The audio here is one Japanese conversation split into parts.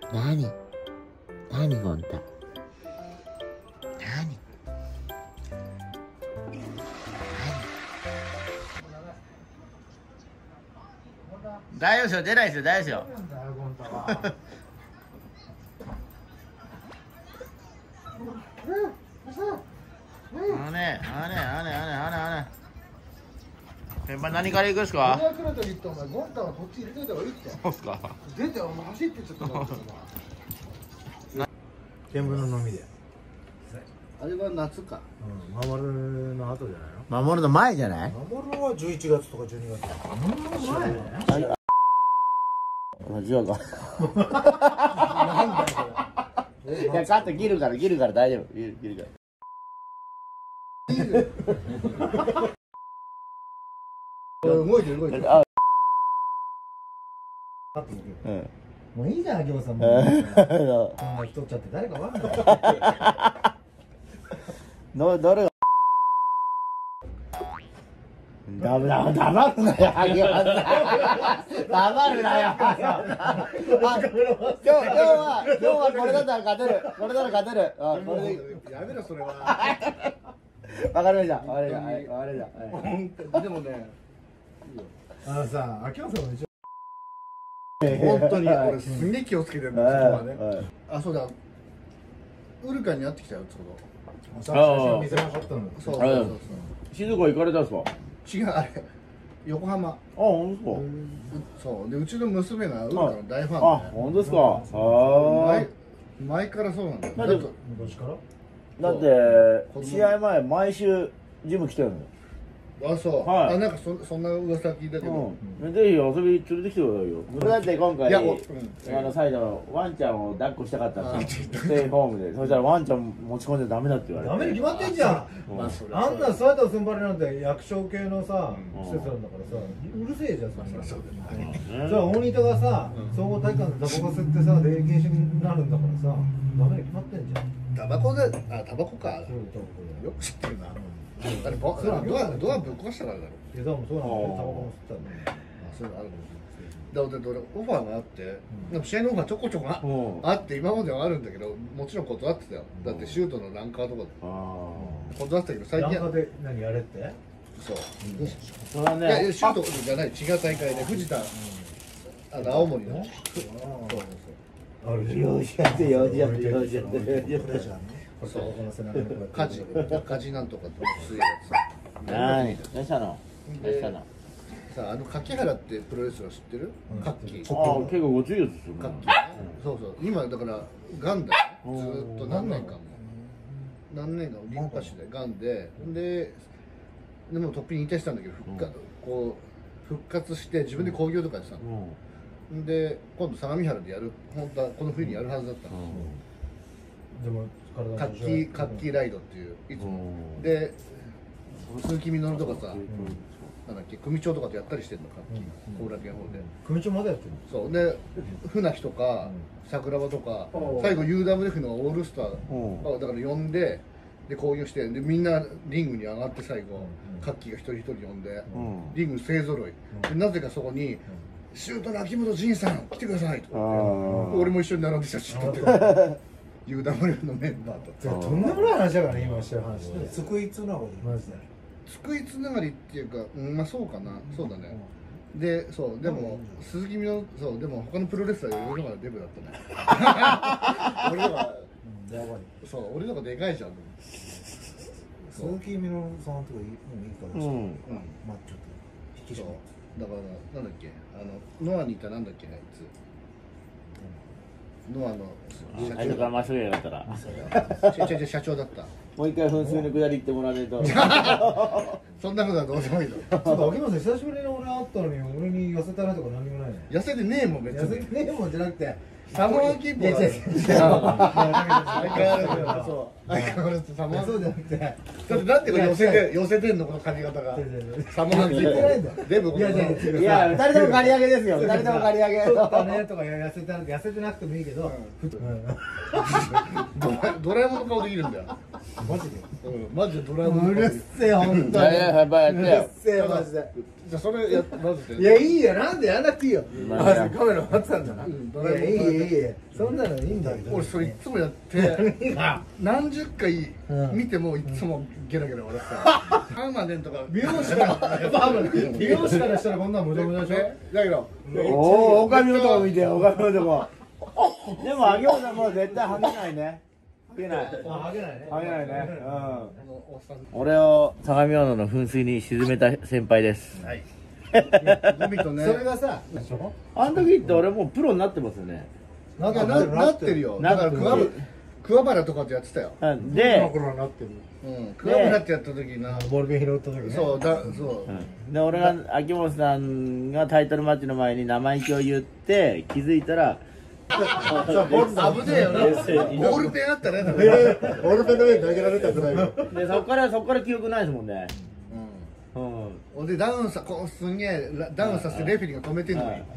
何ゴン太。大丈夫ですよ、出ないですよ、大丈夫ですよ。先輩何から行くんですか？ 来る時ってお前ゴンタはこっち入れといた方がいいって。 そうっすか。 出てお前走ってちょっと待って見聞の飲みで。 あれは夏か。 守の後じゃないの？ 守るの前じゃない？ 守は11月とか12月。 違うか。いや、カット切るから大丈夫。切るから。 動いてる。 もういいじゃん、行さんも。こんな太っちゃって誰かわかんない。 どれが黙るなよ、萩原さん。黙るなよ。今日はこれだったら勝てる。これなら勝てる。これでやめろそれは。 わかりました。 でもね、 さ、秋山さんも一応本当に俺すんげえ気をつけてるんだよ、そこはね。あ、そうだ。ウルカに会ってきたよ、ちょう写真見せなかったの。 ど。そう。 静岡行かれたんですか？ 違う、あれ横浜。 本当ですか？ そうで、うちの娘がウルカの大ファンで。 本当ですか？ 前からそうなんだよ。 昔から？ だって試合前毎週ジム来てるの。 あ、そう。 はいあ、なんかそんな噂聞いたけど。 ぜひ遊び連れてきてくださいよ。僕だって今回いや最後ワンちゃんを抱っこしたかったんですよ。ステイホームで。そしたらワンちゃん持ち込んじゃダメだって言われて。 ダメに決まってんじゃん。あんな埼玉スンバリなんて役所系のさ施設なんだからさ、うるせえじゃんそんな。じゃあ大仁田がさ総合体育館でタバコ吸ってさ霊禁止になるんだからさ、ダメに決まってんじゃん。 タバコか。よく知ってるな。あれドアぶっ壊したからだろ。 いやでもそうなんだよ、タバコも吸ったんだよ。 そういうのあるかもしれない。だって俺オファーがあって、でも試合のオファーちょこちょこあって今まではあるんだけど、もちろん断ってたよ。だってシュートのランカーとかで断ってたけど最近。 ランカーで何やれって？ そう。 それはね。 いやシュートじゃない、違う大会で藤田青森の。そう。 用事やってそう火事なんとかって強いやつ。 どうしたのさあ、柿原ってプロレスラー知ってる？カッキー。 結構ご注意ですよ。 カッキー。そう今だからガンだよ。ずーっと何年間もリンパ腫でガンでもトッピに引退したんだけど復活して自分で興行とかやってたの。で今度相模原でやる、本当はこの冬にやるはずだったの。 でもカッキーライドっていういつもで鈴木みのるとかさ、なんだっけ組長とかとやったりしてんの、カッキー後楽園ホールで。 組長まだやってるの？ そうで船木とか桜庭とか最後 UWF のオールスターだから呼んで興行してでみんなリングに上がって最後カッキーが一人一人呼んでリング勢ぞろいでなぜかそこにシュートの秋元仁さん来てくださいとか俺も一緒に並んで写真撮ってるUWF のメンバーと。 とんでもない話だからね、今してる話。つくいつながりマジで。 つくいつながりっていうか、まあそうかな、そうだね。でも鈴木みのでも他のプロレスラーより俺の方がデブだったね。俺の方がでかいじゃん。 鈴木みのるさんとかもいいかもしれない。まあちょっと引き締め。 だからなんだっけ、ノアにいたなんだっけあいつ。ノアの社長から真っ白やがったら社長だった。 もう一回噴水の下り行ってもらわないと。 そんなことはどうでもいいの。 秋元さん久しぶりに俺会ったのに俺に痩せたなとか何もないね。 痩せてねえもん別に。 痩せてねえもんじゃなくてサモアンキープは相変わらずサモアン。 そうじゃなくてだって寄せてんのこの髪型が。サモアンキープデブ。 いや二人とも刈り上げですよ。二人とも刈り上げ。 太ったねとか痩せてなくてもいいけどドラえもんの顔できるんだよ。 マジでマジでドラえもん。 うるせえ、ほんとに。 やばいやってよ。 うるせえ、マジで。 じゃあそれやってまずいやいいよ、なんでやんなくていいよ。 まあまずカメラ待ってたんだな。いうんやいいよいいよ、そんなのいいんだよ。 俺それいつもやって何十回見てもいつもゲラゲラ笑ってたパーマネントが美容師から美容師からしたらこんなん無駄無駄でしょ。 だけどおお、おかみのとこ見て、おかみのとこ。でも、秋元さんもう絶対はげないね。はげない。 あげないね。 はげないね。うん。 おっさん俺を相模大野の噴水に沈めた先輩です。 はいゴミとねそれがさ、 あの時って俺もうプロになってますよね。 なってるよ。だから桑原とかってやってたよ。 で、 頃になってる。 桑原ってやった時な。 ボールペン拾った時ね。 そうそうで俺が秋元さんがタイトルマッチの前に生意気を言って気づいたら危ねえよな。ボールペンあったね。 ボールペンの上に投げられたくらいの。 でそっから記憶ないですもんね。 うん。でダウンさこうすんげえダウンさせてレフェリーが止めてんのに。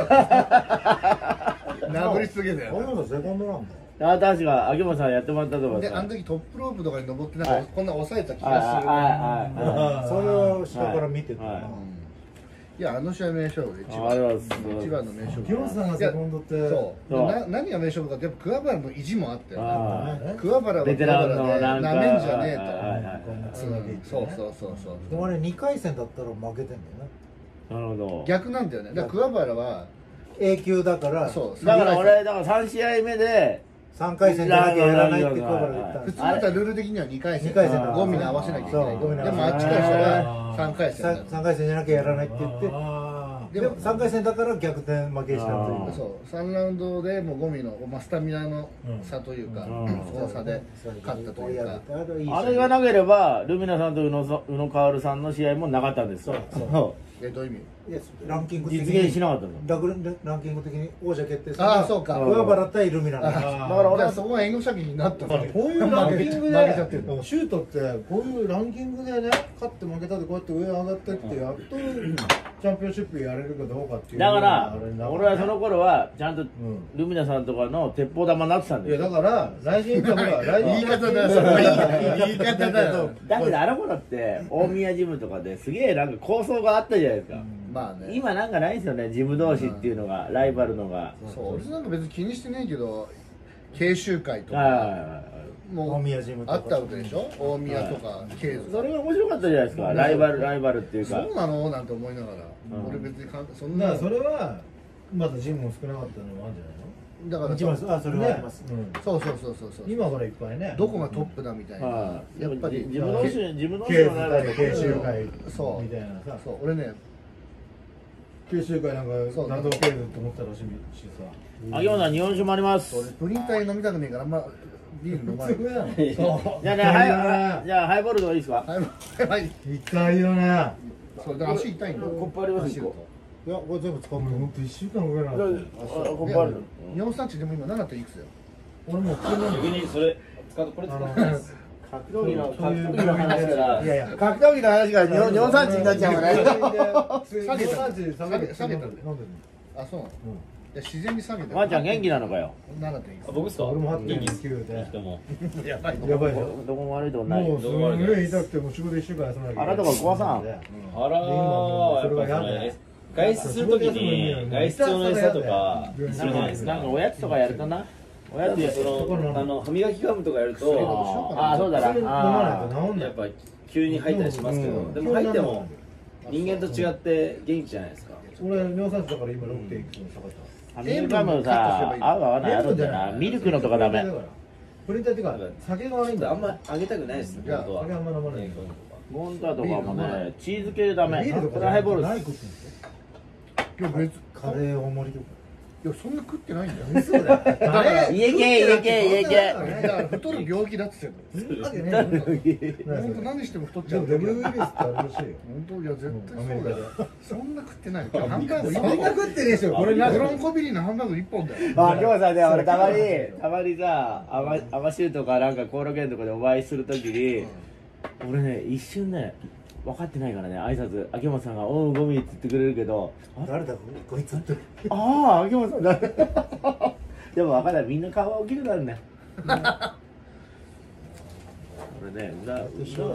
殴りすげえだよ。 俺のセコンドなんだ。 あ、確か秋元さんやってもらったと思う。 であの時トップロープとかに登ってなんかこんな押さえた気がする。 それを下から見てた。 いやあの試合名勝負で一番の名勝負。 秋元さんがセコンドってそう何が名勝負かってやっぱ桑原の意地もあったよ。桑原はベテランのなんかなめんじゃねえと。そうでもあれ2回戦だったら負けてんだよね。 なるほど。 逆なんだよね。だから桑原は A 級だからそうだから俺3試合目で 3回戦じゃなきゃやらないって桑原言った。 普通だったらルール的には2回戦ゴミに合わせなきゃいけない。 そうでもあっちからしたら3回戦 3回戦じゃなきゃやらないって言ってでも3回戦だから逆転負けしたという。 そう3ラウンドでもうゴミのスタミナの差というかその差で勝ったというか。 あれがなければルミナさんと宇野薫さんの試合もなかったんですよ。 どういう意味？ ランキング的に実現しなかったの。 ランキング的に王者決定ああそうか。 桑原対ルミナだから俺はそこが援護射撃になったの。 こういうランキングでシュートってこういうランキングでね勝って負けたでこうやって上上がってってやっとチャンピオンシップやれるかどうかっていう。 だから俺はその頃はちゃんとルミナさんとかの鉄砲玉になってたんだよ。 いやだから来年かほら言い方だよそれ言い方だよ。 だけどあの頃って大宮ジムとかですげえなんか構想があったじゃないですか。 まあね。 今なんかないですよね、ジム同士っていうのが、ライバルのが。 そう俺なんか別に気にしてないけど研修会とかもう大宮ジムとかあったわけでしょ。大宮とかケーズ。 それが面白かったじゃないですか、ライバルっていうか。 そうなのなんて思いながら俺別にそんな。 それはまだジムも少なかったのもあるんじゃないの。 だからそれはあります。 そう今からいっぱいね。 どこがトップだみたいな。 やっぱり自分の研修会そうみたいなさ。 そう俺ね研修会なんか何度も経ると思ったらしいしさ。 秋元さん日本酒もあります。 俺プリン体飲みたくねえからあんまビール飲まない。 そうじゃあハイボールとかいいですか。 はい痛いよね。 そうだから足痛いんだよ。 コップありますよ。 いやこれ全部使って本当1週間ぐらいなって。 コップある。 尿酸値でも今7.いくつよ。 俺もう普通の逆にそれこれ使ってないです。 格闘技の話からいやいや格闘技の話から尿酸値になっちゃうからね。 下げたんだよ。 なんであそうなの。いや自然に下げた。 まーちゃん元気なのかよ。 7.いくつ。 僕ですか？ 俺も元気です。 8.9で人も。 やばいやばいよ。 どこも悪いとこない。 もうすごい痛くてもう仕事1週間休まなきゃいけない。 あなたが怖さん。 あらー、やっぱね、外出するときに外出用の餌とかするじゃないですか。 なんかおやつとかやるとな。おやつや歯磨きガムとかやると、 そうだな。 飲まないと治んない。 やっぱ急に入ったりしますけど、でも入っても人間と違って元気じゃないですか。 俺尿酸値だから今 6.1 下がった。 歯磨きガムさ、合う合わないあるんだよな。ミルクのとかダメ。 プリン体っていうか酒が悪いんだ。 あんまあげたくないですね、本当は。 酒あんま飲まない。 モンタとかもね、チーズ系ダメ。 ビールとかこれハイボールないです。 今日別カレー大盛りとか。 いやそんな食ってないんだよ。 そうだよ。 家系。 だから太る病気だっつってんの。 そんなわけねえよ。 本当何しても太っちでもゃう。 デブウイルスってあるらしいよ。 本当いや絶対そうだよ。そんな食ってない。ハンバーグそんな食ってねえでしょ。これブロンコビリーのハンバーグ1本だよ。 あ、今日さ、ね、俺たまにさ、アマシューとかなんかコールケンとかでお会いするときに、俺ね、一瞬ね、分かってないからね、挨拶、秋元さんが、おう、ゴミって言ってくれるけど、 誰だこいつって。 ああ、秋元さんだ。でも分かんない、みんな顔が大きくなるね。俺ね、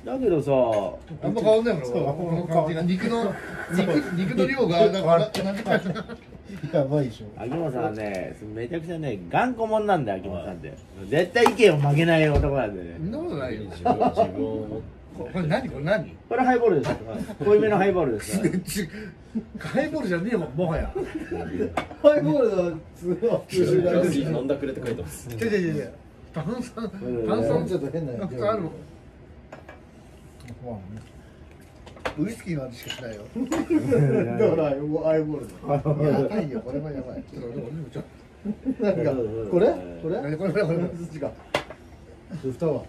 だけどさ、 あんま変わんないもん、この感じが肉の量がなんか同じ感じ。 やばいでしょ。 秋元さんはね、めちゃくちゃね、頑固者なんだよ、秋元さんって。絶対意見を曲げない男なんでね。 そんなことないよ。 自分をこれ何これ何？ これハイボールです。濃いめのハイボールです。 ハイボールじゃねえもん、もはや。 ハイボールの飲んだくれって書いてます。 違う。炭酸ちょっと変な普通あるもん。ウイスキーの味しかしないよ。 だからハイボールだ。 やばいよ、これはやばい。ちょっと何かこれ？これ？ これそっちか。蓋は。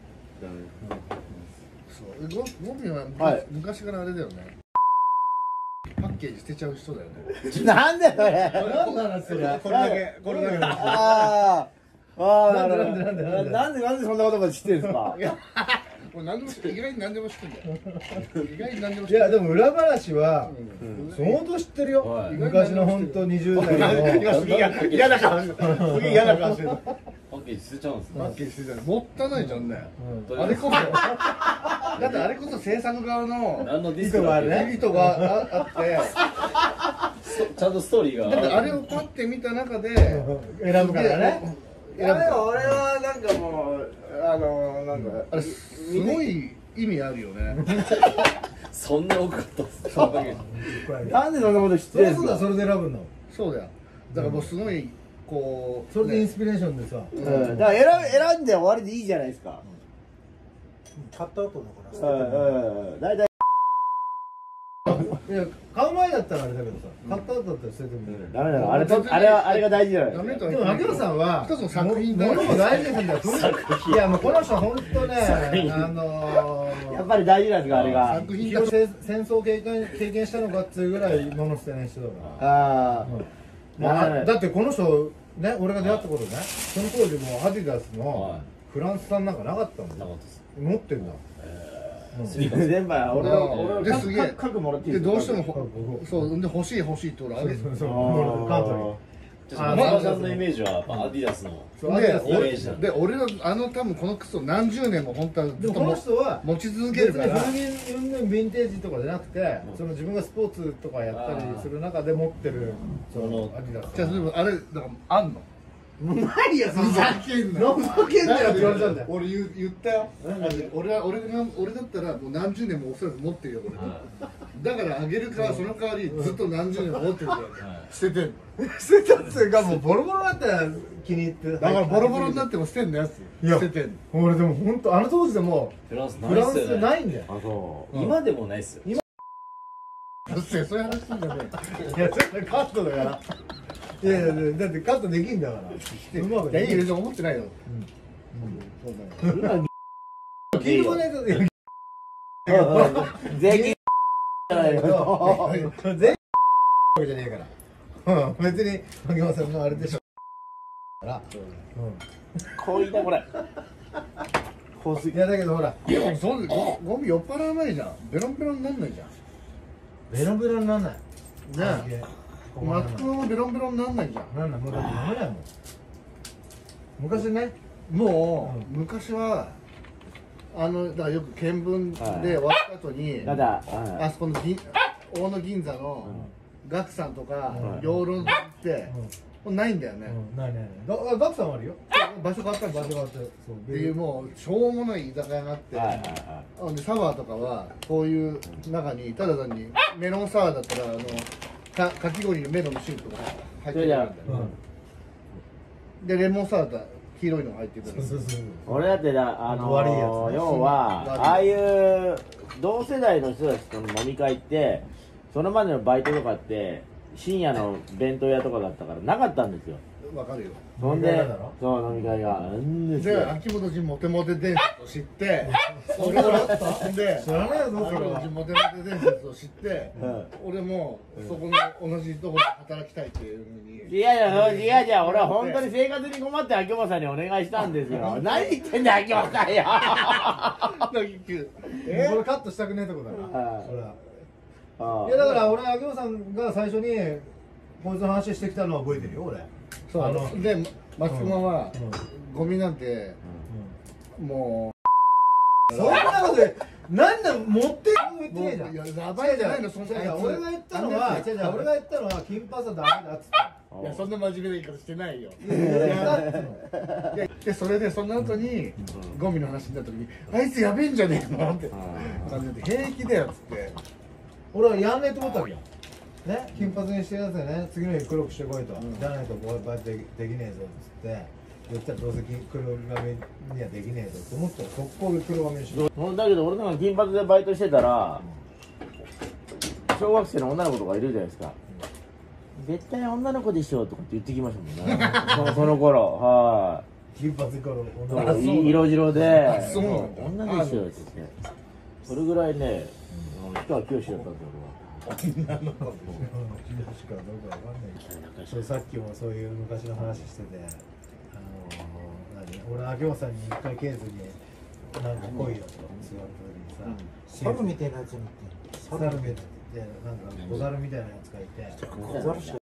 そう、ゴミは昔からあれだよね。パッケージ捨てちゃう人だよね。 なんでそれ。 何なのそれ？ これだけ。 ああ、なるほど。 なんでなんでそんなことまで知ってるんですか。 俺意外に何でも知ってんだよ。意外に何でも知いやってんだよ。 でも裏話は相当知ってるよ。昔の本当20代の。 嫌だから。嫌だからしてる。 パッケージ捨てちゃうんですね。 パッケージ捨てちゃう。もったいないじゃんね。あれこそ。だってあれこそ制作側の何のディス意図があるね。 意図があって。 ちゃんとストーリーが。 だってあれをパッて見た中で選ぶからね。 いやでも俺はなんかもうなんかあれすごい意味あるよね。 そんな多かったっす。 なんでそんなこと知ってるんですか。 それで選ぶの。 そうだよ。だからもうすごいこうそれでインスピレーションでさ。 だから選んで終わりでいいじゃないですか。 買った後だから。 大体。 いや買う前だったらあれだけどさ、買った後だったら捨ててもいい。 ダメだよ。あれが大事だよ。 ダメとはでも秋元さんは一つの作品だよ。 物を大事にするんだよ。いやもうこの人本当ねやっぱり大事なんですかあれが。 作品だ。 戦争経験したのかっていうぐらい物捨てない人だから。 ああ。 だってこの人ね、俺が出会った頃ね、その当時もうアディダスのフランス産なんかなかったんだよ。持ってんだ。 全部俺各もらっていいでどうしてもそうで欲しいって俺あげてカントマーさんのイメージはアディダスのイメージなんで俺の多分この靴を何十年も本当はずっとこの人は持ち続けるから別に古着ヴィンテージとかじゃなくて、その自分がスポーツとかやったりする中で持ってるそのアディダス。 じゃああれだからあんのないよ、そんな。 ふざけんなよって言われたんだよ。 俺言ったよ。俺だったらもう何十年もおそらく持ってるよこれ。だからあげるからその代わりずっと何十年も持ってるから捨ててんの。 捨てたっていうかもうボロボロだったら気に入って。 だからボロボロになっても捨てんのやつ。捨ててんの。 俺でも本当あの当時でもフランスフランスないんだよ。 あそう。 今でもないっすよ。 そういう話すんじゃねいやそれカットだから。いやだってカットできんだから。 え。いやいいよ思ってないよ。 そうだよ。聞いてもないと。 税金じゃないよ。 全然わけじゃねえから。別に秋元さんのあれでしょ。 こういったこれ。 いやだけどほら。 でもそうゴミ酔っ払わないじゃん。ベロンベロンになんないじゃん。 ベロンベロンになんない。 ねえ。マスクもベロンベロンになんないじゃん。 なんだもうだって飲めないもん。昔ね。 もう昔はだからよく見聞で終わった後にただあそこの大野銀座のガクさんとか養老に行ってもうないんだよね。 ない。ガクさんはあるよ。 場所変わったんですよ。 場所があってっていうもうしょうもない居酒屋があってでサワーとかはこういう中にただ単にメロンサワーだったらかき氷のメロンのシールとか入ってるんだよ。でレモンサワーだったら黄色いのが入ってくる。 俺だって要はああいう同世代の人たちとの飲み会ってそれまでのバイトとかって深夜の弁当屋とかだったからなかったんですよ。 わかるよ。 そんでそう飲み会がで秋元人モテモテ伝説を知って俺はで知らないよどう秋元人モテモテ伝説を知って俺もそこの同じところで働きたいっていうふうに。 違う俺は本当に生活に困って秋元さんにお願いしたんですよ。何言ってんだよ秋元さんよ。 これカットしたくねえとこだな。いやだから俺秋元さんが最初にこいつの話してきたのは覚えてるよ俺。 そうで松隈はゴミなんてもそんなことでなんだ持って言ってねえじゃん。 いややばいじゃないのそんなやつ。 俺が言ったのは俺が言ったのは金髪はダメだっつった。 いやそんな真面目な言い方してないよ。 いやでそれでその後にゴミの話になった時にあいつやべえんじゃねえのって感じで平気だよっつって。 俺はやんねえと思ったわけよ。ね、金髪にしてるやつでね、次の日黒くしてこいと、じゃないとこうやってできねえぞっつって言ったらどうせ黒髪にはできねえぞって思ったら速攻で黒髪にして。 だけど俺なんか金髪でバイトしてたら小学生の女の子とかいるじゃないですか。絶対女の子でしょとかって言ってきましたもんね。その頃、はい。 金髪頃色白で女でしょって言って、それぐらいね、氷川きよしだったんですよ女の子かどうかわかんないけど、さっきもそういう昔の話してて、俺秋元さんに一回ケースになんか来いよとか言われた時にさ、 猿みたいなやつに猿みたいななんか小猿みたいなやつがいて。